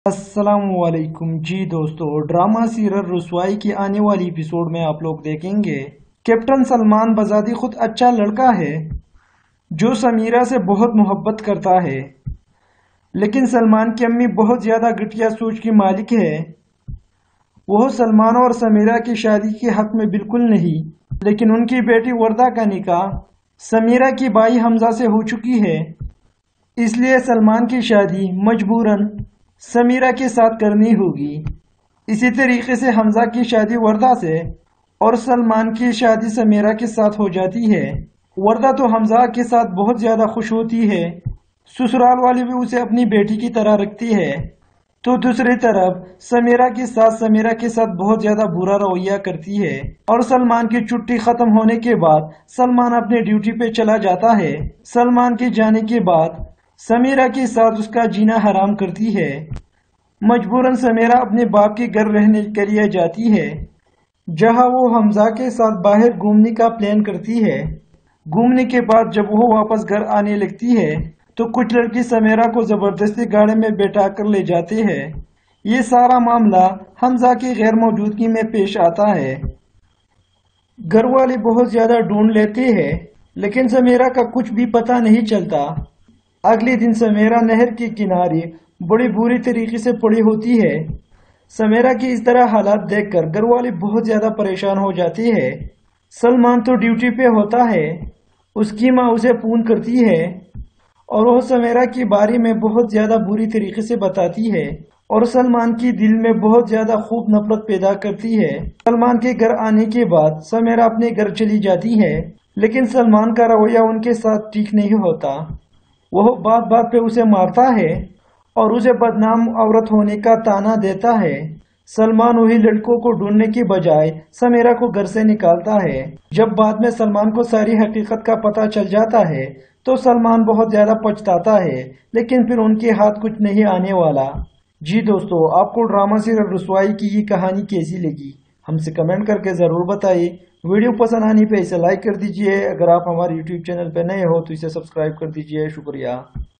अस्सलाम वालेकुम जी दोस्तों, ड्रामा सीरियल रुसवाई की आने वाली एपिसोड में आप लोग देखेंगे कैप्टन सलमान बजाती खुद अच्छा लड़का है जो समीरा से बहुत मोहब्बत करता है, लेकिन सलमान की अम्मी बहुत ज्यादा घटिया सोच की मालिक है। वह सलमान और समीरा की शादी के हक में बिल्कुल नहीं, लेकिन उनकी बेटी वर्दा का निकाह समीरा की भाई हमजा से हो चुकी है, इसलिए सलमान की शादी मजबूरन समीरा के साथ करनी होगी। इसी तरीके से हमजा की शादी वर्दा से और सलमान की शादी समीरा के साथ हो जाती है। वर्दा तो हमजा के साथ बहुत ज्यादा खुश होती है, ससुराल वाली भी उसे अपनी बेटी की तरह रखती है। तो दूसरी तरफ समीरा की सास समीरा के साथ बहुत ज्यादा बुरा रवैया करती है और सलमान की छुट्टी खत्म होने के बाद सलमान अपने ड्यूटी पे चला जाता है। सलमान के जाने के बाद समीरा के साथ उसका जीना हराम करती है। मजबूरन समीरा अपने बाप के घर रहने के लिए जाती है, जहां वो हमजा के साथ बाहर घूमने का प्लान करती है। घूमने के बाद जब वो वापस घर आने लगती है तो कुछ लड़की समीरा को जबरदस्ती गाड़ी में बैठा कर ले जाते हैं। ये सारा मामला हमजा की गैर मौजूदगी में पेश आता है। घर वाले बहुत ज्यादा ढूंढ लेते हैं, लेकिन समीरा का कुछ भी पता नहीं चलता। अगले दिन समीरा नहर के किनारे बड़ी बुरी तरीके से पड़ी होती है। समीरा की इस तरह हालात देखकर घर वाले बहुत ज्यादा परेशान हो जाते हैं। सलमान तो ड्यूटी पे होता है, उसकी माँ उसे फोन करती है और वह समीरा के बारे में बहुत ज्यादा बुरी तरीके से बताती है और सलमान की दिल में बहुत ज्यादा खूब नफरत पैदा करती है। सलमान के घर आने के बाद समीरा अपने घर चली जाती है, लेकिन सलमान का रवैया उनके साथ ठीक नहीं होता। वह बात बात पे उसे मारता है और उसे बदनाम औरत होने का ताना देता है। सलमान वही लड़कों को ढूंढने की बजाय समीरा को घर से निकालता है। जब बाद में सलमान को सारी हकीकत का पता चल जाता है तो सलमान बहुत ज्यादा पछताता है, लेकिन फिर उनके हाथ कुछ नहीं आने वाला। जी दोस्तों, आपको ड्रामा सीरियल रुसवाई की ये कहानी कैसी लगी हमसे कमेंट करके जरूर बताइए। वीडियो पसंद आने पे इसे लाइक कर दीजिए। अगर आप हमारे यूट्यूब चैनल पे नए हो तो इसे सब्सक्राइब कर दीजिए। शुक्रिया।